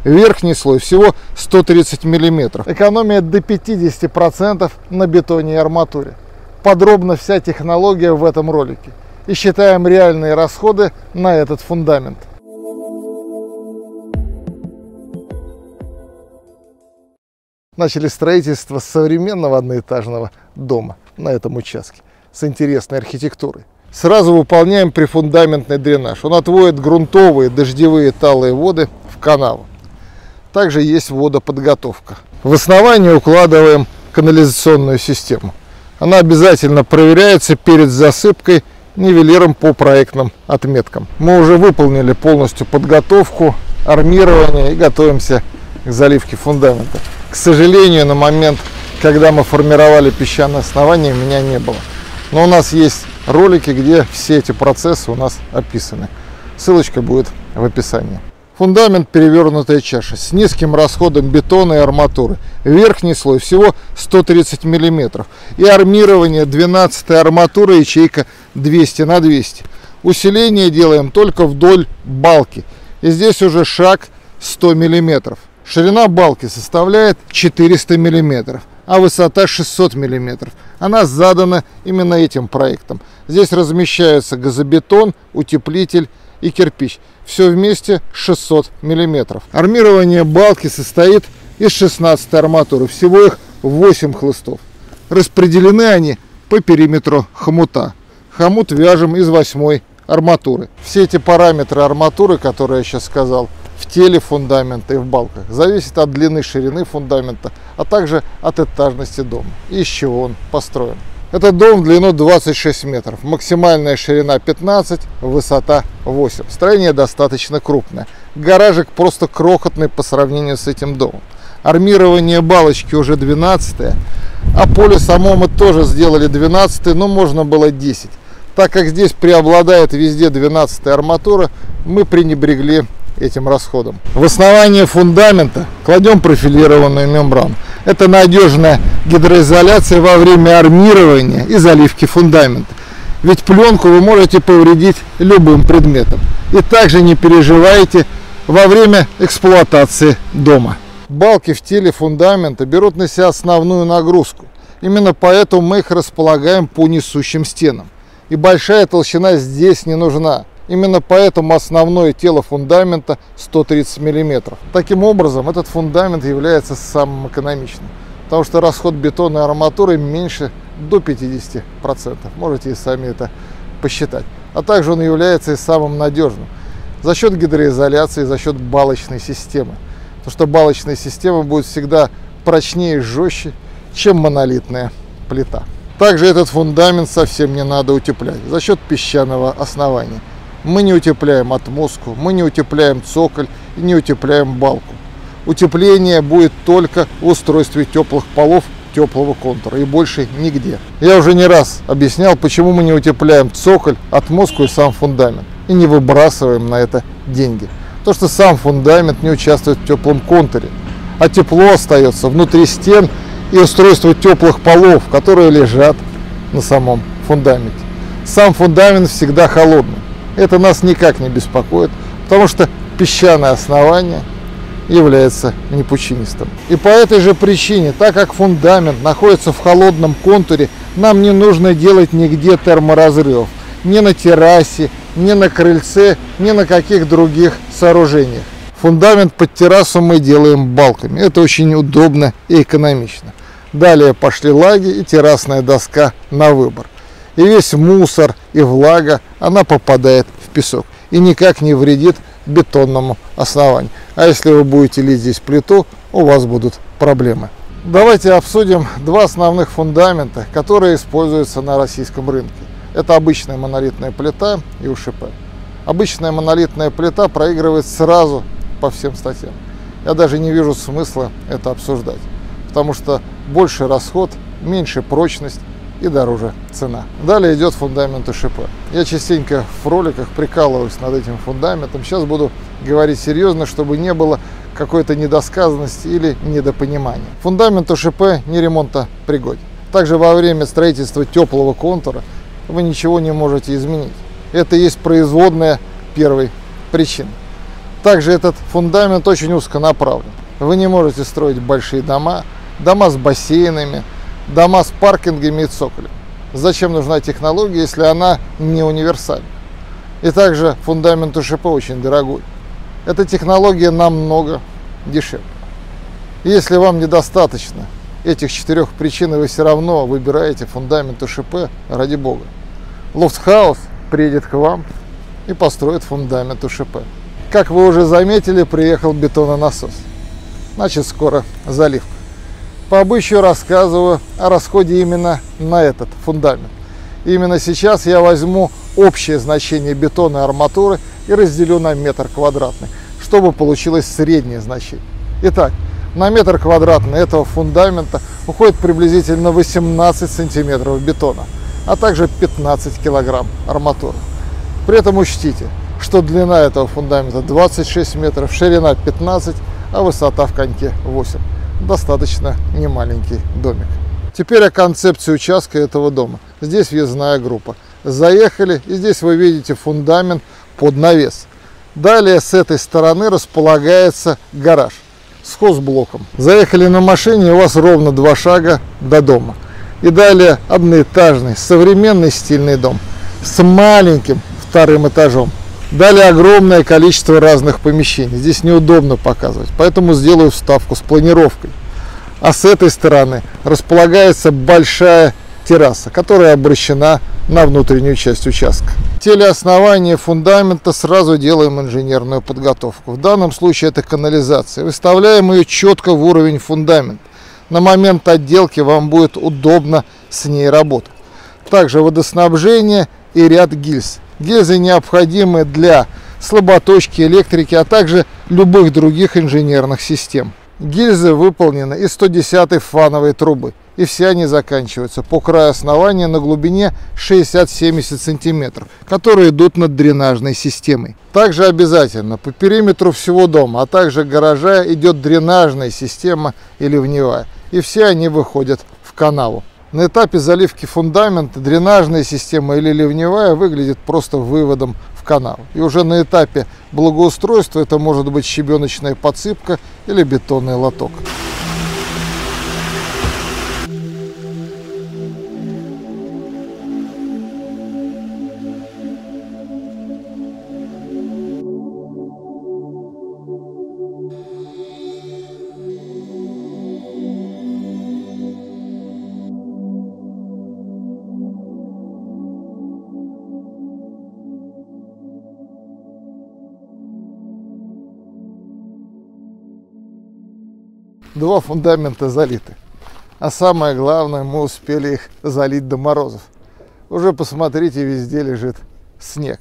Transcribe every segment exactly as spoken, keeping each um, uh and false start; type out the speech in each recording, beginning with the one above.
Верхний слой всего сто тридцать миллиметров. Экономия до пятидесяти процентов на бетоне и арматуре. Подробно вся технология в этом ролике. И считаем реальные расходы на этот фундамент. Начали строительство современного одноэтажного дома на этом участке с интересной архитектурой. Сразу выполняем прифундаментный дренаж. Он отводит грунтовые дождевые талые воды в канаву. Также есть водоподготовка. В основании укладываем канализационную систему. Она обязательно проверяется перед засыпкой нивелиром по проектным отметкам. Мы уже выполнили полностью подготовку, армирование и готовимся к заливке фундамента. К сожалению, на момент, когда мы формировали песчаное основание, меня не было. Но у нас есть ролики, где все эти процессы у нас описаны. Ссылочка будет в описании. Фундамент перевернутая чаша с низким расходом бетона и арматуры. Верхний слой всего сто тридцать миллиметров. И армирование двенадцатой арматуры, ячейка двести на двести. Усиление делаем только вдоль балки. И здесь уже шаг сто миллиметров. Ширина балки составляет четыреста миллиметров, а высота шестьсот миллиметров. Она задана именно этим проектом. Здесь размещаются газобетон, утеплитель и кирпич. Все вместе шестьсот миллиметров. Армирование балки состоит из шестнадцати арматуры. Всего их восемь хлыстов. Распределены они по периметру хомута. Хомут вяжем из восьмой арматуры. Все эти параметры арматуры, которые я сейчас сказал, в теле фундамента и в балках, зависит от длины, ширины фундамента, а также от этажности дома и из чего он построен. Этот дом в длину двадцать шесть метров, максимальная ширина пятнадцать, высота восемь. Строение достаточно крупное. Гаражик просто крохотный по сравнению с этим домом. Армирование балочки уже двенадцатое, а поле само мы тоже сделали двенадцатое, но можно было десять. Так как здесь преобладает везде двенадцатая арматура, мы пренебрегли этим расходом. В основание фундамента кладем профилированную мембрану. Это надежная гидроизоляция во время армирования и заливки фундамента. Ведь пленку вы можете повредить любым предметом. И также не переживайте во время эксплуатации дома. Балки в теле фундамента берут на себя основную нагрузку. Именно поэтому мы их располагаем по несущим стенам. И большая толщина здесь не нужна. Именно поэтому основное тело фундамента сто тридцать миллиметров. Таким образом, этот фундамент является самым экономичным, потому что расход бетона и арматуры меньше до пятидесяти процентов. Можете и сами это посчитать. А также он является и самым надежным за счет гидроизоляции, за счет балочной системы. Потому что балочная система будет всегда прочнее и жестче, чем монолитная плита. Также этот фундамент совсем не надо утеплять за счет песчаного основания. Мы не утепляем отмостку, мы не утепляем цоколь и не утепляем балку. Утепление будет только в устройстве теплых полов теплого контура и больше нигде. Я уже не раз объяснял, почему мы не утепляем цоколь, отмостку и сам фундамент. И не выбрасываем на это деньги. То, что сам фундамент не участвует в теплом контуре, а тепло остается внутри стен и устройство теплых полов, которые лежат на самом фундаменте. Сам фундамент всегда холодный. Это нас никак не беспокоит, потому что песчаное основание является непучинистым. И по этой же причине, так как фундамент находится в холодном контуре, нам не нужно делать нигде терморазрывов. Ни на террасе, ни на крыльце, ни на каких других сооружениях. Фундамент под террасу мы делаем балками. Это очень удобно и экономично. Далее пошли лаги и террасная доска на выбор. И весь мусор и влага, она попадает в песок и никак не вредит бетонному основанию. А если вы будете лить здесь плиту, у вас будут проблемы. Давайте обсудим два основных фундамента, которые используются на российском рынке. Это обычная монолитная плита и УШП. Обычная монолитная плита проигрывает сразу по всем статьям. Я даже не вижу смысла это обсуждать, потому что больше расход, меньше прочность и дороже цена. Далее идет фундамент УШП. Я частенько в роликах прикалываюсь над этим фундаментом. Сейчас буду говорить серьезно, чтобы не было какой-то недосказанности или недопонимания. Фундамент УШП не ремонтопригоден. Также во время строительства теплого контура вы ничего не можете изменить. Это и есть производная первой причины. Также этот фундамент очень узконаправлен. Вы не можете строить большие дома, дома с бассейнами, дома с паркингами и цоколем. Зачем нужна технология, если она не универсальна? И также фундамент УШП очень дорогой. Эта технология намного дешевле. Если вам недостаточно этих четырех причин, и вы все равно выбираете фундамент УШП, ради бога, Лофтхаус приедет к вам и построит фундамент УШП. Как вы уже заметили, приехал бетононасос. Значит, скоро заливка. По обычаю рассказываю о расходе именно на этот фундамент. Именно сейчас я возьму общее значение бетона и арматуры и разделю на метр квадратный, чтобы получилось среднее значение. Итак, на метр квадратный этого фундамента уходит приблизительно восемнадцать сантиметров бетона, а также пятнадцать килограмм арматуры. При этом учтите, что длина этого фундамента двадцать шесть метров, ширина пятнадцать, а высота в коньке восемь. Достаточно немаленький домик. Теперь о концепции участка этого дома. Здесь въездная группа. Заехали, и здесь вы видите фундамент под навес. Далее с этой стороны располагается гараж с хозблоком. Заехали на машине, и у вас ровно два шага до дома. И далее одноэтажный, современный стильный дом с маленьким вторым этажом. Далее огромное количество разных помещений. Здесь неудобно показывать, поэтому сделаю вставку с планировкой. А с этой стороны располагается большая терраса, которая обращена на внутреннюю часть участка. В теле основания фундамента сразу делаем инженерную подготовку. В данном случае это канализация. Выставляем ее четко в уровень фундамента. На момент отделки вам будет удобно с ней работать. Также водоснабжение и ряд гильз. Гильзы необходимы для слаботочки, электрики, а также любых других инженерных систем. Гильзы выполнены из сто десятой фановой трубы, и все они заканчиваются по краю основания на глубине шестьдесят-семьдесят сантиметров, которые идут над дренажной системой. Также обязательно по периметру всего дома, а также гаража идет дренажная система и ливневая, и все они выходят в канаву. На этапе заливки фундамента дренажная система или ливневая выглядит просто выводом в канаву. И уже на этапе благоустройства это может быть щебеночная подсыпка или бетонный лоток. Два фундамента залиты. А самое главное, мы успели их залить до морозов. Уже посмотрите, везде лежит снег.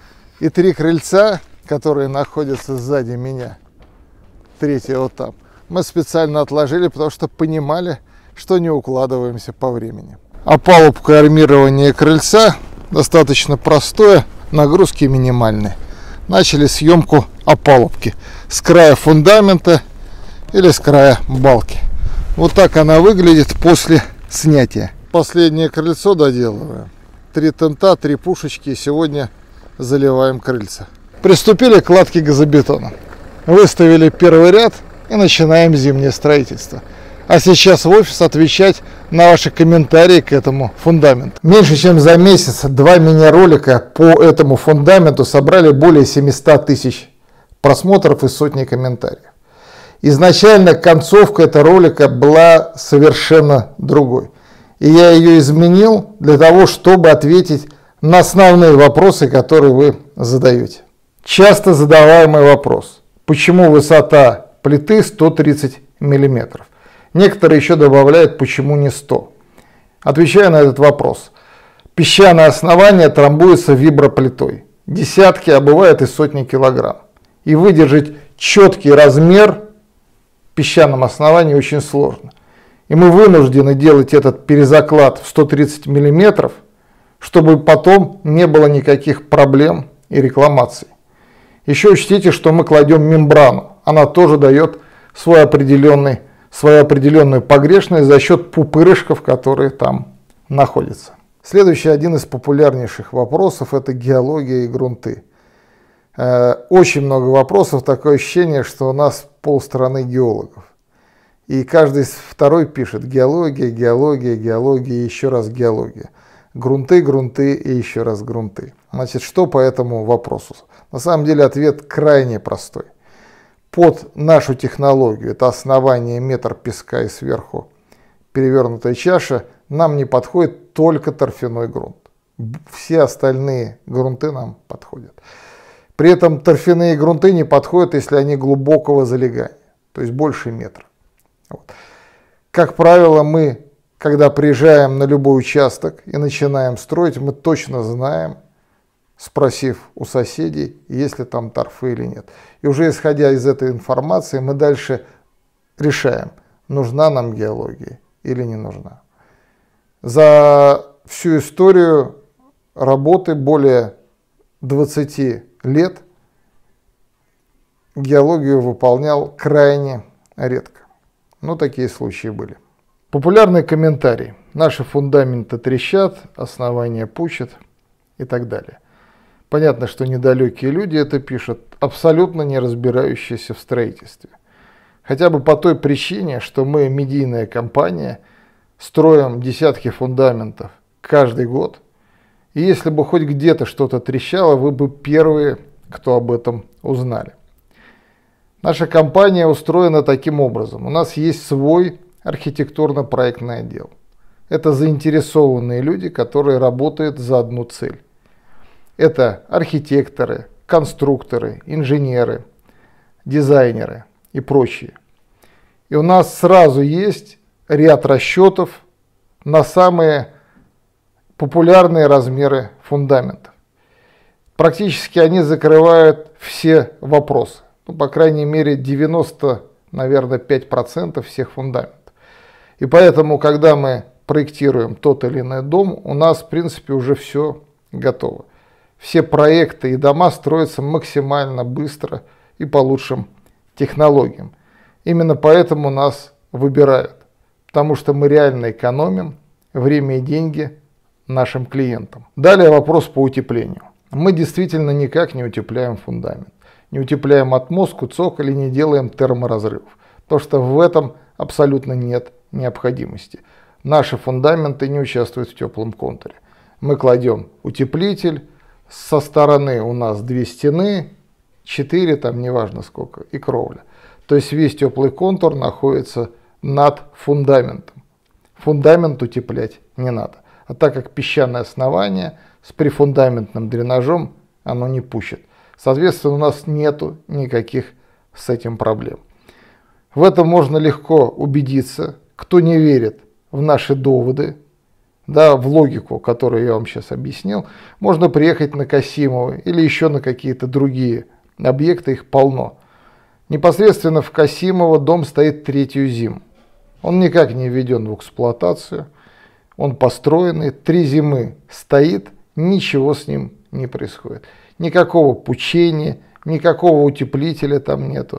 И три крыльца, которые находятся сзади меня, третье вот там, мы специально отложили, потому что понимали, что не укладываемся по времени. Опалубка армирования крыльца достаточно простое, нагрузки минимальные. Начали съемку опалубки с края фундамента или с края балки. Вот так она выглядит после снятия. Последнее крыльцо доделываем. Три тента, три пушечки. И сегодня заливаем крыльца. Приступили к кладке газобетона. Выставили первый ряд и начинаем зимнее строительство. А сейчас в офис отвечать на ваши комментарии к этому фундаменту. Меньше чем за месяц два мини-ролика по этому фундаменту собрали более семисот тысяч просмотров и сотни комментариев. Изначально концовка этого ролика была совершенно другой. И я ее изменил для того, чтобы ответить на основные вопросы, которые вы задаете. Часто задаваемый вопрос: почему высота плиты сто тридцать миллиметров? Некоторые еще добавляют, почему не сто. Отвечаю на этот вопрос. Песчаное основание трамбуется виброплитой. Десятки, а бывает и сотни килограмм. И выдержать четкий размер в песчаном основании очень сложно. И мы вынуждены делать этот перезаклад в сто тридцать миллиметров, чтобы потом не было никаких проблем и рекламаций. Еще учтите, что мы кладем мембрану. Она тоже дает свой определенный, свою определенную погрешность за счет пупырышков, которые там находятся. Следующий один из популярнейших вопросов – это геология и грунты. Очень много вопросов, такое ощущение, что у нас полстраны геологов. И каждый второй пишет геология, геология, геология и еще раз геология. Грунты, грунты и еще раз грунты. Значит, что по этому вопросу? На самом деле ответ крайне простой. Под нашу технологию, это основание метр песка и сверху перевернутая чаша, нам не подходит только торфяной грунт. Все остальные грунты нам подходят. При этом торфяные грунты не подходят, если они глубокого залегания, то есть больше метра. Вот. Как правило, мы, когда приезжаем на любой участок и начинаем строить, мы точно знаем, спросив у соседей, есть ли там торфы или нет. И уже исходя из этой информации, мы дальше решаем, нужна нам геология или не нужна. За всю историю работы более двадцати лет геологию выполнял крайне редко. Но такие случаи были. Популярный комментарий. Наши фундаменты трещат, основания пучат и так далее. Понятно, что недалекие люди это пишут, абсолютно не разбирающиеся в строительстве. Хотя бы по той причине, что мы, медийная компания, строим десятки фундаментов каждый год. И если бы хоть где-то что-то трещало, вы бы первые, кто об этом узнали. Наша компания устроена таким образом. У нас есть свой архитектурно-проектный отдел. Это заинтересованные люди, которые работают за одну цель. Это архитекторы, конструкторы, инженеры, дизайнеры и прочие. И у нас сразу есть ряд расчетов на самые популярные размеры фундаментов. Практически они закрывают все вопросы. Ну, по крайней мере, девяносто, наверное, пять процентов всех фундаментов. И поэтому, когда мы проектируем тот или иной дом, у нас, в принципе, уже все готово. Все проекты и дома строятся максимально быстро и по лучшим технологиям. Именно поэтому нас выбирают, потому что мы реально экономим время и деньги нашим клиентам. Далее вопрос по утеплению. Мы действительно никак не утепляем фундамент. Не утепляем отмостку, цоколь и не делаем терморазрывов, потому что в этом абсолютно нет необходимости. Наши фундаменты не участвуют в теплом контуре. Мы кладем утеплитель, со стороны у нас две стены, четыре, там неважно сколько, и кровля. То есть весь теплый контур находится над фундаментом. Фундамент утеплять не надо. А так как песчаное основание с прифундаментным дренажом, оно не пущит. Соответственно, у нас нету никаких с этим проблем. В этом можно легко убедиться, кто не верит в наши доводы, да, в логику, которую я вам сейчас объяснил, можно приехать на Касимово или еще на какие-то другие объекты, их полно. Непосредственно в Касимово дом стоит третью зиму. Он никак не введен в эксплуатацию, он построенный, три зимы стоит, ничего с ним не происходит. Никакого пучения, никакого утеплителя там нету.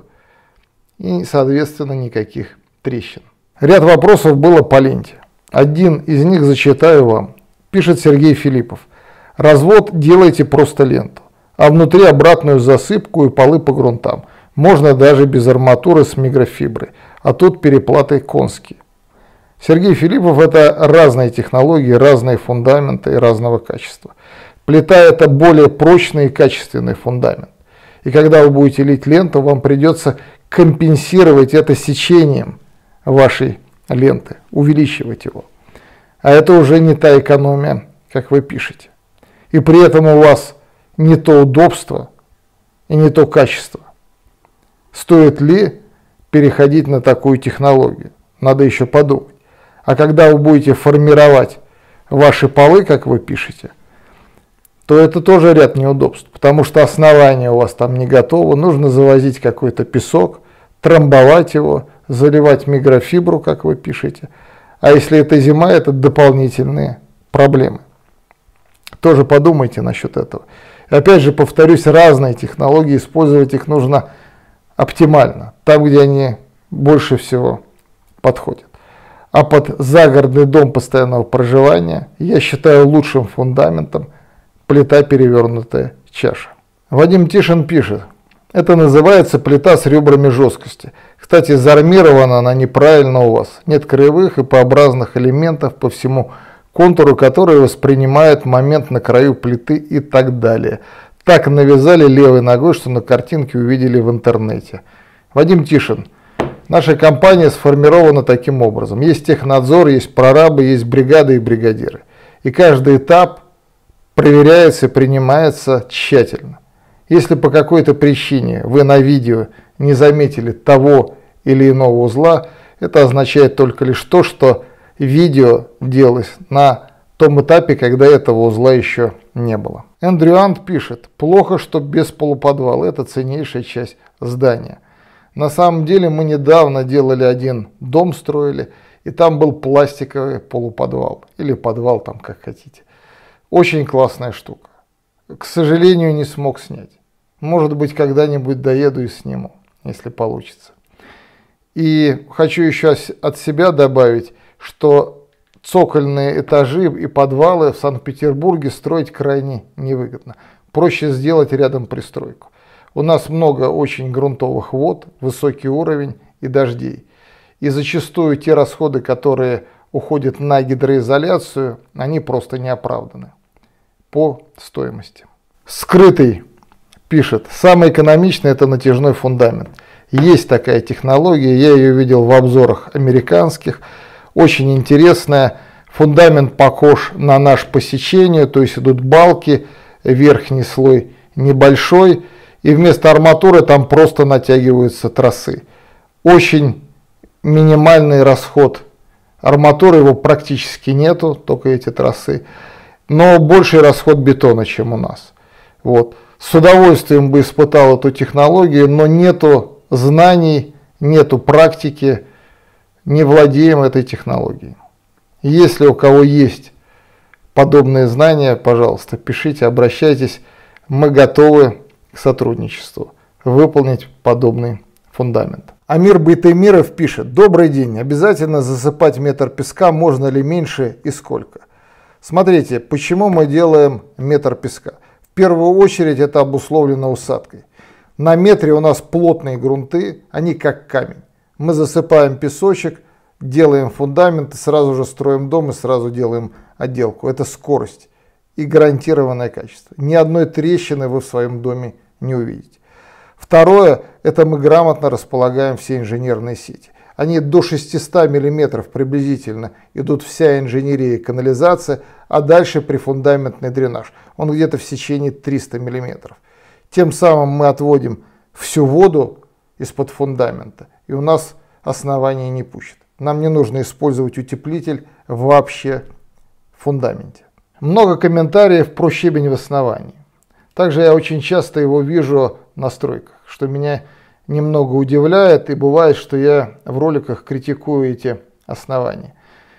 И, соответственно, никаких трещин. Ряд вопросов было по ленте. Один из них зачитаю вам. Пишет Сергей Филиппов. Развод делайте просто ленту, а внутри обратную засыпку и полы по грунтам. Можно даже без арматуры с микрофиброй, а тут переплаты конские. Сергей Филиппов — это разные технологии, разные фундаменты и разного качества. Плита — это более прочный и качественный фундамент. И когда вы будете лить ленту, вам придется компенсировать это сечением вашей ленты, увеличивать его. А это уже не та экономия, как вы пишете. И при этом у вас не то удобство и не то качество. Стоит ли переходить на такую технологию? Надо еще подумать. А когда вы будете формировать ваши полы, как вы пишете, то это тоже ряд неудобств, потому что основание у вас там не готово, нужно завозить какой-то песок, трамбовать его, заливать микрофибру, как вы пишете. А если это зима, это дополнительные проблемы. Тоже подумайте насчет этого. И опять же, повторюсь, разные технологии, использовать их нужно оптимально, там, где они больше всего подходят. А под загородный дом постоянного проживания я считаю лучшим фундаментом плита перевернутая чаша. Вадим Тишин пишет: это называется плита с ребрами жесткости. Кстати, заармирована она неправильно у вас. Нет краевых и П-образных элементов по всему контуру, которые воспринимают момент на краю плиты и так далее. Так навязали левой ногой, что на картинке увидели в интернете. Вадим Тишин. Наша компания сформирована таким образом. Есть технадзор, есть прорабы, есть бригады и бригадиры. И каждый этап проверяется и принимается тщательно. Если по какой-то причине вы на видео не заметили того или иного узла, это означает только лишь то, что видео делалось на том этапе, когда этого узла еще не было. Эндрю Ант пишет: плохо, что без полуподвала, это ценнейшая часть здания. На самом деле мы недавно делали один дом, строили, и там был пластиковый полуподвал, или подвал, там как хотите. Очень классная штука. К сожалению, не смог снять. Может быть, когда-нибудь доеду и сниму, если получится. И хочу еще от себя добавить, что цокольные этажи и подвалы в Санкт-Петербурге строить крайне невыгодно. Проще сделать рядом пристройку. У нас много очень грунтовых вод, высокий уровень и дождей. И зачастую те расходы, которые уходят на гидроизоляцию, они просто не оправданы по стоимости. Скрытый пишет: самое экономичное — это натяжной фундамент. Есть такая технология, я ее видел в обзорах американских. Очень интересная. Фундамент похож на наш по сечению, то есть идут балки, верхний слой небольшой, и вместо арматуры там просто натягиваются тросы. Очень минимальный расход арматуры, его практически нету, только эти тросы, но больший расход бетона, чем у нас. Вот. С удовольствием бы испытал эту технологию, но нету знаний, нету практики, не владеем этой технологией. Если у кого есть подобные знания, пожалуйста, пишите, обращайтесь, мы готовы к сотрудничеству, выполнить подобный фундамент. Амир Байтемиров пишет: добрый день, обязательно засыпать метр песка, можно ли меньше и сколько? Смотрите, почему мы делаем метр песка. В первую очередь это обусловлено усадкой. На метре у нас плотные грунты, они как камень. Мы засыпаем песочек, делаем фундамент, и сразу же строим дом и сразу делаем отделку. Это скорость и гарантированное качество. Ни одной трещины вы в своем доме не увидите. Второе, это мы грамотно располагаем все инженерные сети. Они до шестисот миллиметров приблизительно идут вся инженерия и канализация, а дальше прифундаментный дренаж. Он где-то в сечении триста миллиметров. Тем самым мы отводим всю воду из-под фундамента, и у нас основание не пущит. Нам не нужно использовать утеплитель вообще в фундаменте. Много комментариев про щебень в основании. Также я очень часто его вижу на стройках, что меня немного удивляет, и бывает, что я в роликах критикую эти основания.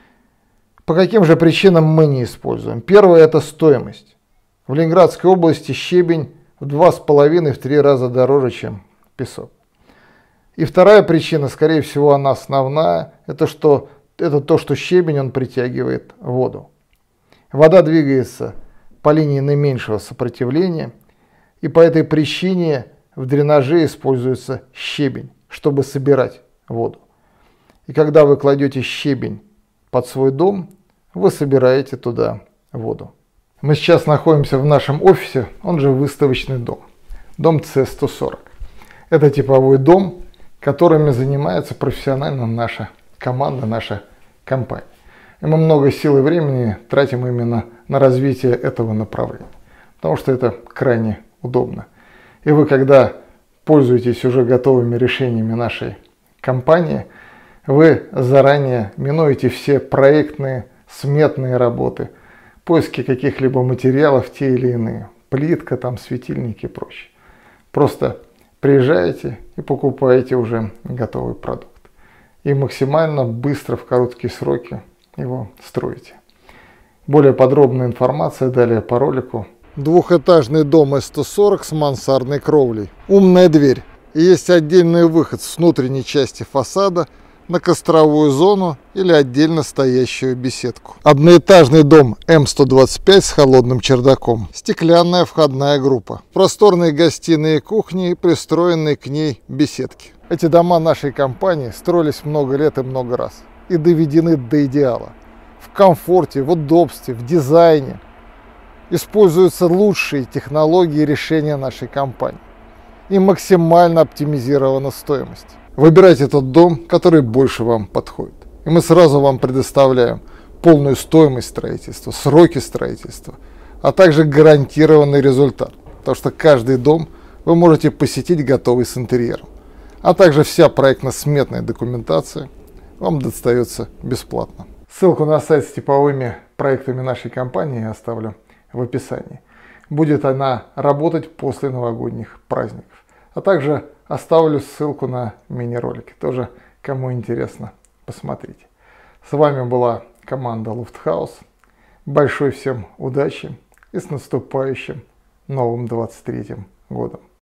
По каким же причинам мы не используем? Первое — это стоимость. В Ленинградской области щебень в два с половиной — в три раза дороже, чем песок. И вторая причина, скорее всего, она основная, это, что, это то, что щебень он притягивает воду. Вода двигается по линии наименьшего сопротивления, и по этой причине в дренаже используется щебень, чтобы собирать воду. И когда вы кладете щебень под свой дом, вы собираете туда воду. Мы сейчас находимся в нашем офисе, он же выставочный дом, дом С сто сорок. Это типовой дом, которыми занимается профессионально наша команда, наша компания. И мы много сил и времени тратим именно на развитие этого направления, потому что это крайне удобно. И вы, когда пользуетесь уже готовыми решениями нашей компании, вы заранее минуете все проектные, сметные работы, поиски каких-либо материалов, те или иные, плитка, там, светильники и прочее. Просто приезжаете и покупаете уже готовый продукт. И максимально быстро, в короткие сроки его строите. Более подробная информация далее по ролику. Двухэтажный дом С сто сорок с мансардной кровлей. Умная дверь. И есть отдельный выход с внутренней части фасада на костровую зону или отдельно стоящую беседку. Одноэтажный дом М сто двадцать пять с холодным чердаком. Стеклянная входная группа. Просторные гостиные и кухни и пристроенные к ней беседки. Эти дома нашей компании строились много лет и много раз. И доведены до идеала. В комфорте, в удобстве, в дизайне. Используются лучшие технологии решения нашей компании. И максимально оптимизирована стоимость. Выбирайте тот дом, который больше вам подходит. И мы сразу вам предоставляем полную стоимость строительства, сроки строительства, а также гарантированный результат. Потому что каждый дом вы можете посетить готовый с интерьером. А также вся проектно-сметная документация вам достается бесплатно. Ссылку на сайт с типовыми проектами нашей компании я оставлю в описании. Будет она работать после новогодних праздников. А также оставлю ссылку на мини-ролики. Тоже, кому интересно, посмотрите. С вами была команда Луфтхаус. Большой всем удачи и с наступающим новым двадцать третьим годом.